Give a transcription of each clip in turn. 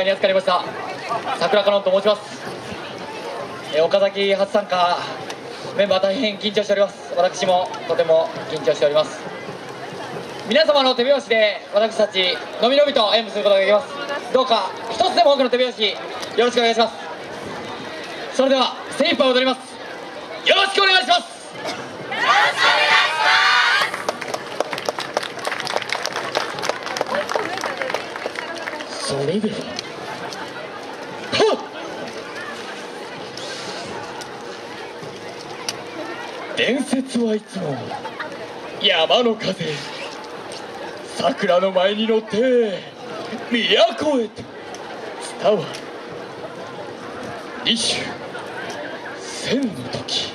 に預かりましたさくらかのんと申します。岡崎初参加メンバー大変緊張しております。私もとても緊張しております。皆様の手拍子で私たちのびのびと演舞することができます。どうか一つでも多くの手拍子よろしくお願いします。それでは精一杯踊ります。よろしくお願いします。よろしくお願いします。それでは伝説はいつも山の風、桜の舞に乗って都へと伝わる。二種千の時、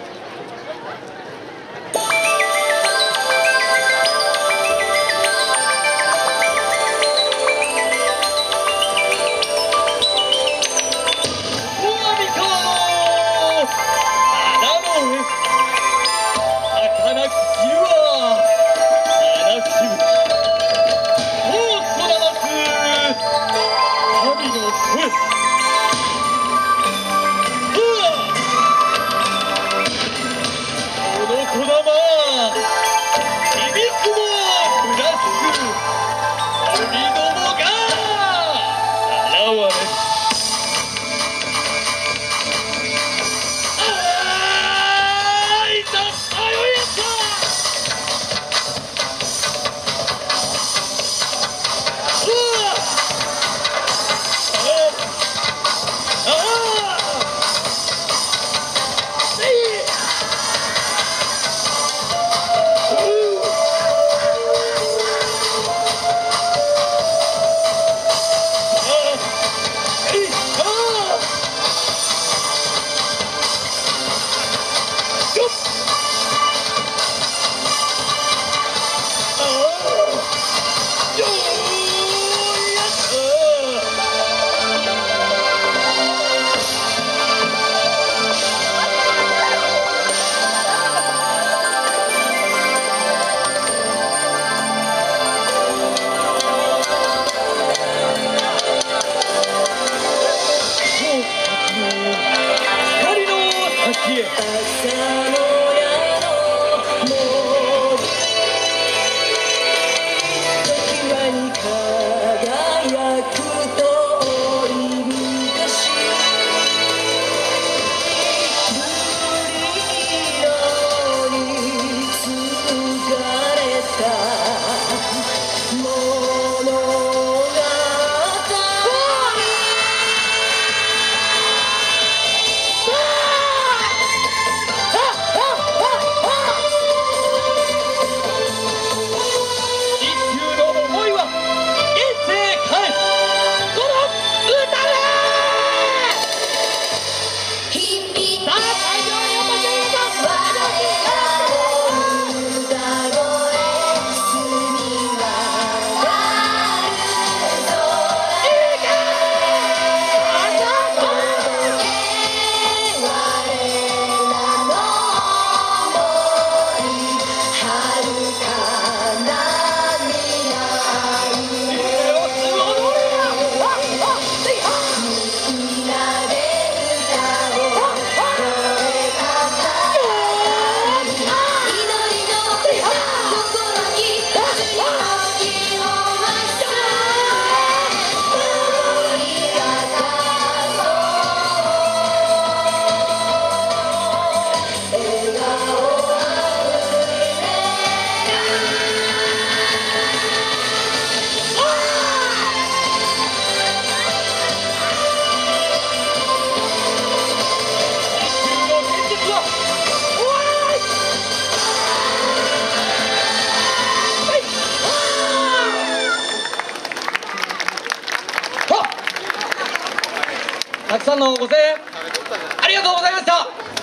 たくさんのご声援ありがとうございました。